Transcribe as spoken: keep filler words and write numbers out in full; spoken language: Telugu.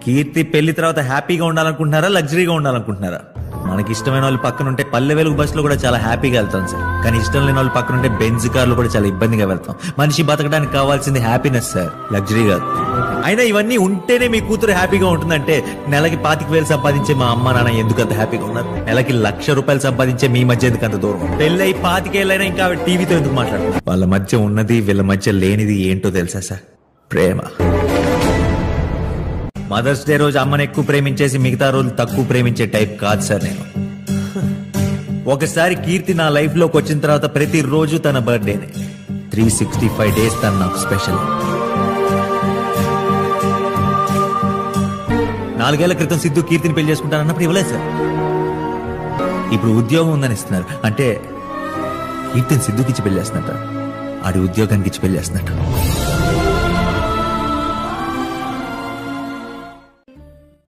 కీర్తి పెళ్లి తర్వాత హ్యాపీగా ఉండాలనుకుంటున్నారా లగ్జరీగా ఉండాలనుకుంటున్నారా? మనకి ఇష్టమైన వాళ్ళు పక్కన ఉంటే పల్లె వెలుగు బస్సులో కూడా చాలా హ్యాపీగా వెళ్తాం సార్. కానీ ఇష్టం లేని వాళ్ళు పక్కన ఉంటే బెంజ్ కార్లో కూడా చాలా ఇబ్బందిగా వెళ్తాం. మనిషి బతకడానికి కావాల్సింది హ్యాపీనెస్ సార్, లగ్జరీ కాదు. అయినా ఇవన్నీ ఉంటేనే మీ కూతురు హ్యాపీగా ఉంటుందంటే నెలకి పాతిక వేలు సంపాదించే మా అమ్మ నాన్న ఎందుకు అంత హ్యాపీగా ఉన్నారు? నెలకి లక్ష రూపాయలు సంపాదించే మీ మధ్య ఎందుకు అంత దూరం? పెళ్ళై పాతికేళ్ళైనా ఇంకా టీవీతో ఎందుకు మాట్లాడుతున్నారు? వాళ్ళ మధ్య ఉన్నది వీళ్ళ మధ్య లేనిది ఏంటో తెలుసా సార్? ప్రేమ. మదర్స్ డే రోజు అమ్మని ఎక్కువ ప్రేమించేసి మిగతా రోజులు తక్కువ ప్రేమించే టైప్ కాదు సార్ నేను. ఒకసారి కీర్తి నా లైఫ్ లోకి వచ్చిన తర్వాత ప్రతి రోజు తన బర్త్డేనే. త్రీ సిక్స్టీ ఫైవ్ డేస్ తను నాకు స్పెషల్. నాలుగేళ్ల క్రితం సిద్ధు కీర్తిని పెళ్లి చేసుకుంటానన్నప్పుడు ఇవ్వలేదు సార్. ఇప్పుడు ఉద్యోగం ఉందని ఇస్తున్నారు. అంటే కీర్తిని సిద్ధుకి ఇచ్చి పెళ్లి చేస్తున్నట్ట, ఆడి ఉద్యోగానికి ఇచ్చి పెళ్లి చేస్తున్నట్టు.